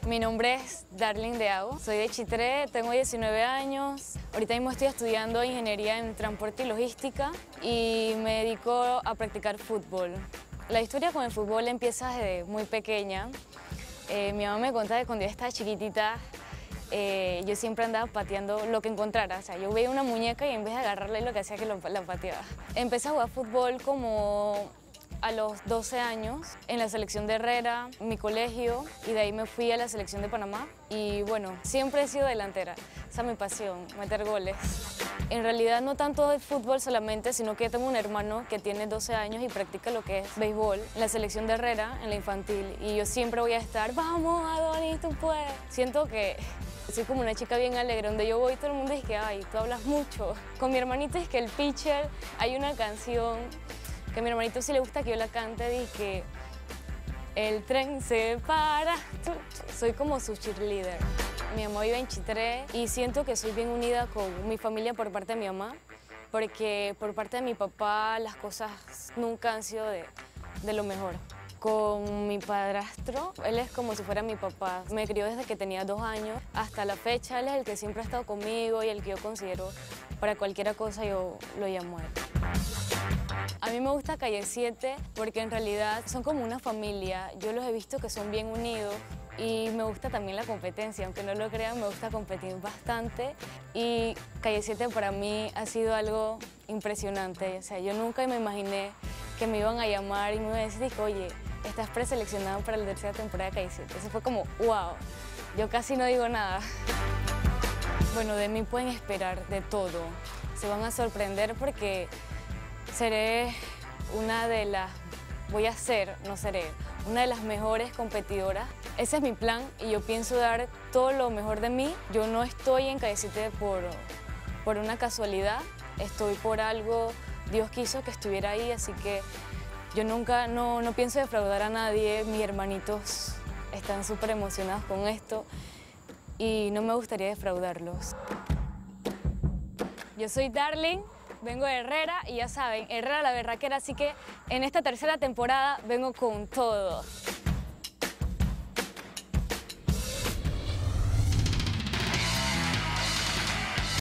Mi nombre es Darlene Deago, soy de Chitré, tengo 19 años. Ahorita mismo estoy estudiando Ingeniería en Transporte y Logística y me dedico a practicar fútbol. La historia con el fútbol empieza desde muy pequeña. Mi mamá me contaba que cuando yo estaba chiquitita, yo siempre andaba pateando lo que encontrara. O sea, yo veía una muñeca y en vez de agarrarla, lo que hacía que la pateaba. Empecé a jugar fútbol como a los 12 años en la selección de Herrera, mi colegio, y de ahí me fui a la selección de Panamá. Y bueno, siempre he sido delantera. Esa es mi pasión, meter goles. En realidad no tanto de fútbol solamente, sino que tengo un hermano que tiene 12 años y practica lo que es béisbol en la selección de Herrera, en la infantil. Y yo siempre voy a estar, vamos Adonis, tú puedes. Siento que soy como una chica bien alegre, donde yo voy todo el mundo dice que, ay, tú hablas mucho. Con mi hermanito es que el pitcher, hay una canción que a mi hermanito sí le gusta que yo la cante, dice que el tren se para. Soy como su cheerleader. Mi mamá vive en Chitré y siento que soy bien unida con mi familia por parte de mi mamá, porque por parte de mi papá las cosas nunca han sido de lo mejor. Con mi padrastro, él es como si fuera mi papá. Me crió desde que tenía 2 años. Hasta la fecha, él es el que siempre ha estado conmigo y el que yo considero para cualquier cosa yo lo llamo a él. A mí me gusta Calle 7 porque en realidad son como una familia. Yo los he visto que son bien unidos y me gusta también la competencia. Aunque no lo crean, me gusta competir bastante y Calle 7 para mí ha sido algo impresionante. O sea, yo nunca me imaginé que me iban a llamar y me iban a decir, oye, estás preseleccionado para la tercera temporada de Calle 7. Eso fue como, wow, yo casi no digo nada. Bueno, de mí pueden esperar de todo. Se van a sorprender porque seré una de las, voy a ser, no seré, una de las mejores competidoras. Ese es mi plan y yo pienso dar todo lo mejor de mí. Yo no estoy en Calle 7 por una casualidad, estoy por algo. Dios quiso que estuviera ahí, así que yo nunca, no pienso defraudar a nadie. Mis hermanitos están súper emocionados con esto y no me gustaría defraudarlos. Yo soy Darlene, vengo de Herrera y ya saben, Herrera la berraquera, así que en esta tercera temporada vengo con todo.